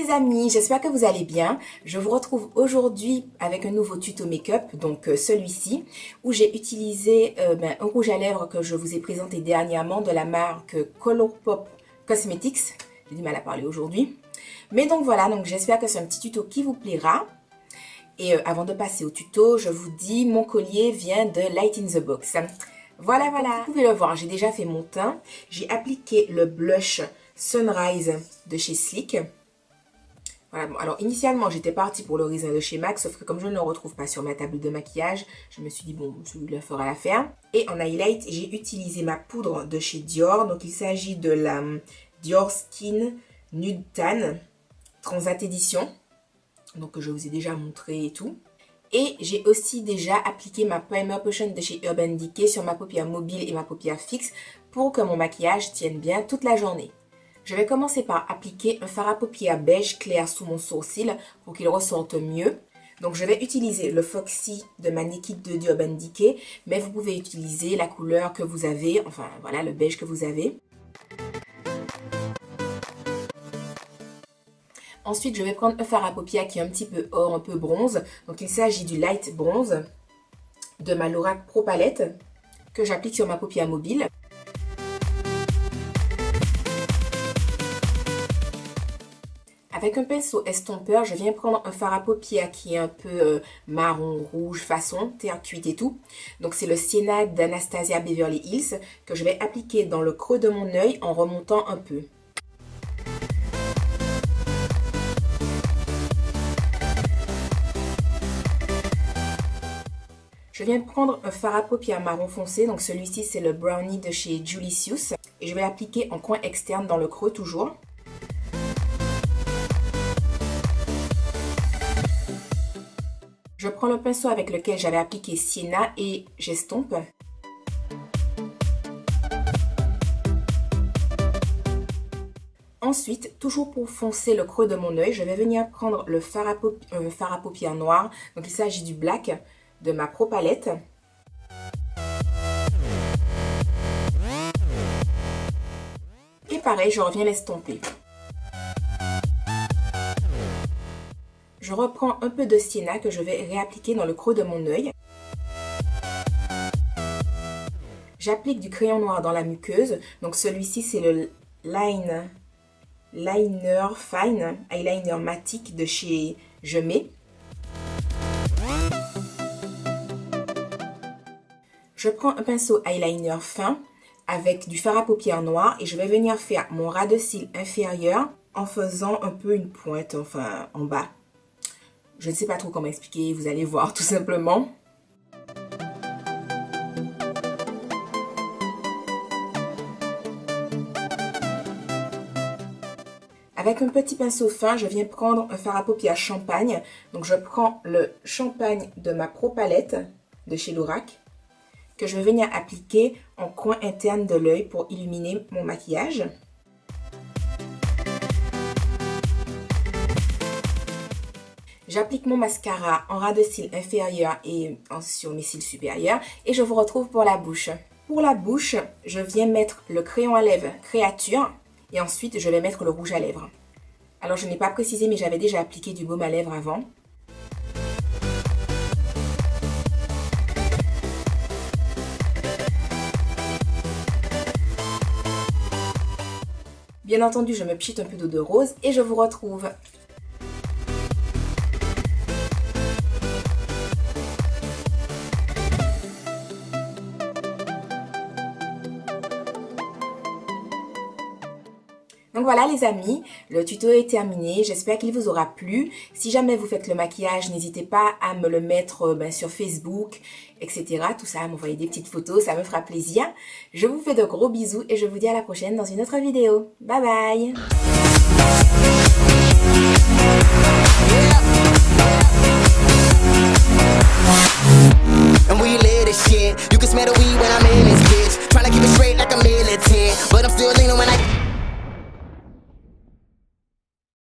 les amis, j'espère que vous allez bien. Je vous retrouve aujourd'hui avec un nouveau tuto make-up, donc celui-ci, où j'ai utilisé un rouge à lèvres que je vous ai présenté dernièrement de la marque Colourpop Cosmetics. J'ai du mal à parler aujourd'hui. Mais donc voilà, donc j'espère que c'est un petit tuto qui vous plaira. Et avant de passer au tuto, je vous dis, mon collier vient de Light in the Box. Voilà, voilà. Vous pouvez le voir, j'ai déjà fait mon teint. J'ai appliqué le blush Sunrise de chez Sleek. Voilà, bon, alors initialement, j'étais partie pour le raisin de chez MAC, sauf que comme je ne le retrouve pas sur ma table de maquillage, je me suis dit, bon, celui-là fera l'affaire. Et en highlight, j'ai utilisé ma poudre de chez Dior. Donc, il s'agit de la Dior Skin Nude Tan Transat Edition. Donc, je vous ai déjà montré et tout. Et j'ai aussi déjà appliqué ma Primer Potion de chez Urban Decay sur ma paupière mobile et ma paupière fixe pour que mon maquillage tienne bien toute la journée. Je vais commencer par appliquer un fard à paupières beige clair sous mon sourcil pour qu'il ressorte mieux. Donc je vais utiliser le Foxy de ma Naked de Urban Decay, mais vous pouvez utiliser la couleur que vous avez, enfin voilà le beige que vous avez. Ensuite, je vais prendre un fard à paupières qui est un petit peu or, un peu bronze. Donc il s'agit du Light Bronze de ma Lorac Pro Palette que j'applique sur ma paupière mobile. Avec un pinceau estompeur, je viens prendre un fard à paupières qui est un peu marron, rouge, façon terre cuite et tout. Donc c'est le Sienna d'Anastasia Beverly Hills que je vais appliquer dans le creux de mon œil en remontant un peu. Je viens prendre un fard à paupières marron foncé, donc celui-ci c'est le Brownie de chez Julicius. Et je vais l'appliquer en coin externe dans le creux toujours. Je prends le pinceau avec lequel j'avais appliqué Sienna et j'estompe. Ensuite, toujours pour foncer le creux de mon œil, je vais venir prendre le fard à paupières noir. Donc il s'agit du Black de ma Pro Palette. Et pareil, je reviens l'estomper. Je reprends un peu de Sienna que je vais réappliquer dans le creux de mon œil. J'applique du crayon noir dans la muqueuse. Donc celui-ci c'est le Liner Fine Eyeliner Matic de chez Je Mets. Je prends un pinceau eyeliner fin avec du fard à paupières noir et je vais venir faire mon ras de cils inférieur en faisant un peu une pointe, enfin en bas. Je ne sais pas trop comment expliquer, vous allez voir tout simplement. Avec un petit pinceau fin, je viens prendre un fard à paupières champagne. Donc je prends le champagne de ma Pro Palette de chez Lorac que je vais venir appliquer en coin interne de l'œil pour illuminer mon maquillage. J'applique mon mascara en ras de cils inférieur et sur mes cils supérieurs et je vous retrouve pour la bouche. Pour la bouche, je viens mettre le crayon à lèvres Créature et ensuite je vais mettre le rouge à lèvres. Alors je n'ai pas précisé mais j'avais déjà appliqué du baume à lèvres avant. Bien entendu, je me pchite un peu d'eau de rose et je vous retrouve. Donc voilà les amis, le tuto est terminé, j'espère qu'il vous aura plu. Si jamais vous faites le maquillage, n'hésitez pas à me le mettre sur Facebook, etc. Tout ça, à m'envoyer des petites photos, ça me fera plaisir. Je vous fais de gros bisous et je vous dis à la prochaine dans une autre vidéo. Bye bye!